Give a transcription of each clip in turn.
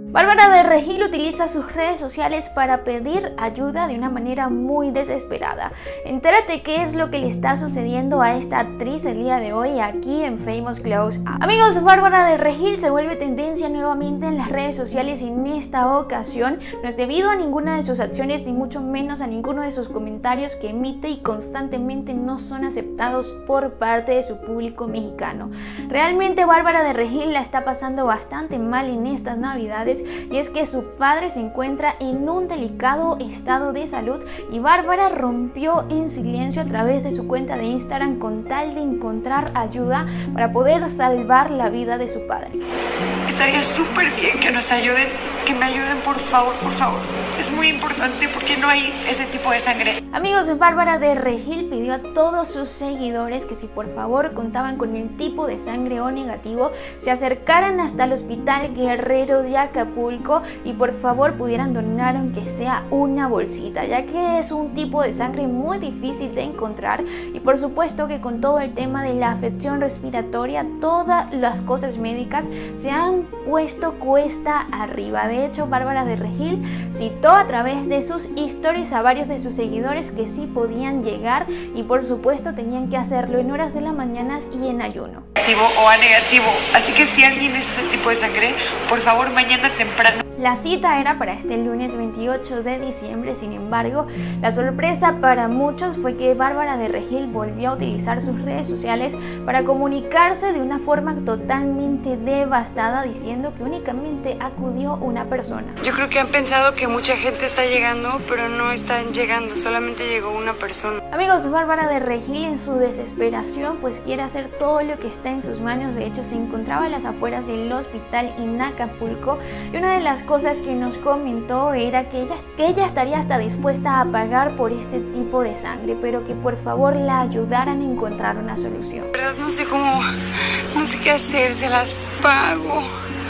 Bárbara de Regil utiliza sus redes sociales para pedir ayuda de una manera muy desesperada. Entérate qué es lo que le está sucediendo a esta actriz el día de hoy aquí en Famous Close Up. Amigos, Bárbara de Regil se vuelve tendencia nuevamente en las redes sociales y en esta ocasión no es debido a ninguna de sus acciones ni mucho menos a ninguno de sus comentarios que emite y constantemente no son aceptados por parte de su público mexicano. Realmente Bárbara de Regil la está pasando bastante mal en estas navidades. Y es que su padre se encuentra en un delicado estado de salud y Bárbara rompió en silencio a través de su cuenta de Instagram con tal de encontrar ayuda para poder salvar la vida de su padre. Estaría súper bien que nos ayuden, que me ayuden por favor, por favor. Es muy importante porque no hay ese tipo de sangre. Amigos, Bárbara de Regil pidió a todos sus seguidores que si por favor contaban con el tipo de sangre O negativo, se acercaran hasta el Hospital Guerrero de Acapulco y por favor pudieran donar aunque sea una bolsita, ya que es un tipo de sangre muy difícil de encontrar y por supuesto que con todo el tema de la afección respiratoria, todas las cosas médicas se han puesto cuesta arriba. De hecho, Bárbara de Regil citó a través de sus stories a varios de sus seguidores que sí podían llegar y por supuesto tenían que hacerlo en horas de la mañana y en ayuno. Negativo o A negativo, así que si alguien es ese tipo de sangre, por favor mañana temprano. La cita era para este lunes 28 de diciembre, sin embargo, la sorpresa para muchos fue que Bárbara de Regil volvió a utilizar sus redes sociales para comunicarse de una forma totalmente devastada, diciendo que únicamente acudió una persona. Yo creo que han pensado que mucha gente está llegando, pero no están llegando, solamente llegó una persona. Amigos, Bárbara de Regil en su desesperación pues quiere hacer todo lo que está en sus manos. De hecho, se encontraba a las afueras del hospital en Acapulco y una de las cosas que nos comentó era que ella estaría hasta dispuesta a pagar por este tipo de sangre, pero que por favor la ayudaran a encontrar una solución. La verdad no sé cómo, no sé qué hacer, se las pago.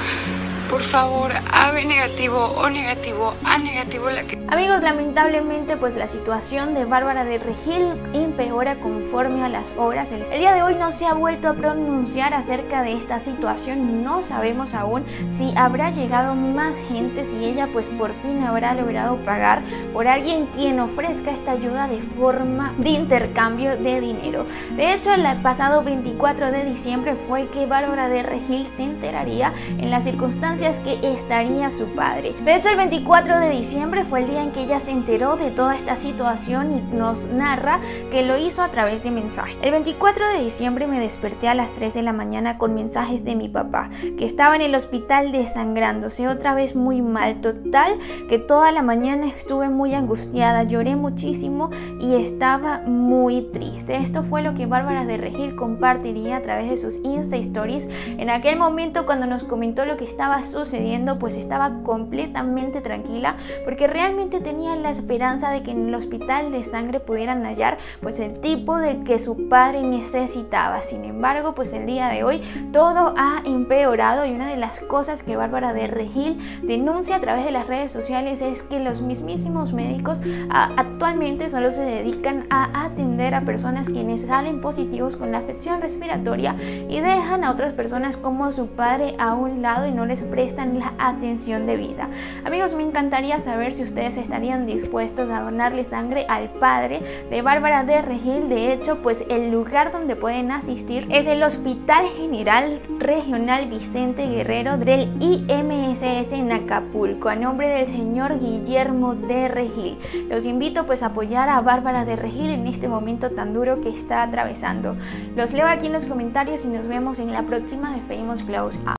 Por favor, AB negativo, O negativo, A negativo, la que... Amigos, lamentablemente pues la situación de Bárbara de Regil empeora conforme a las horas. El día de hoy no se ha vuelto a pronunciar acerca de esta situación. No sabemos aún si habrá llegado más gente, si ella pues por fin habrá logrado pagar por alguien quien ofrezca esta ayuda de forma de intercambio de dinero. De hecho, el pasado 24 de diciembre fue que Bárbara de Regil se enteraría en las circunstancias que estaría su padre. De hecho, el 24 de diciembre fue el día en que ella se enteró de toda esta situación y nos narra que lo hizo a través de mensajes. El 24 de diciembre me desperté a las 3 de la mañana con mensajes de mi papá, que estaba en el hospital desangrándose otra vez muy mal. Total, que toda la mañana estuve muy angustiada, lloré muchísimo y estaba muy triste. Esto fue lo que Bárbara de Regil compartiría a través de sus Insta Stories. En aquel momento, cuando nos comentó lo que estaba sucediendo, pues estaba completamente tranquila porque realmente tenía la esperanza de que en el hospital de sangre pudieran hallar pues el tipo de que su padre necesitaba. Sin embargo, pues el día de hoy todo ha empeorado y una de las cosas que Bárbara de Regil denuncia a través de las redes sociales es que los mismísimos médicos actualmente solo se dedican a atender a personas quienes salen positivos con la afección respiratoria y dejan a otras personas como su padre a un lado y no les prestan la atención debida. Amigos, me encantaría saber si ustedes estarían dispuestos a donarle sangre al padre de Bárbara de Regil. De hecho, pues el lugar donde pueden asistir es el Hospital General Regional Vicente Guerrero del IMSS en Acapulco, a nombre del señor Guillermo de Regil. Los invito pues a apoyar a Bárbara de Regil en este momento tan duro que está atravesando. Los leo aquí en los comentarios y nos vemos en la próxima de Famous Close Up.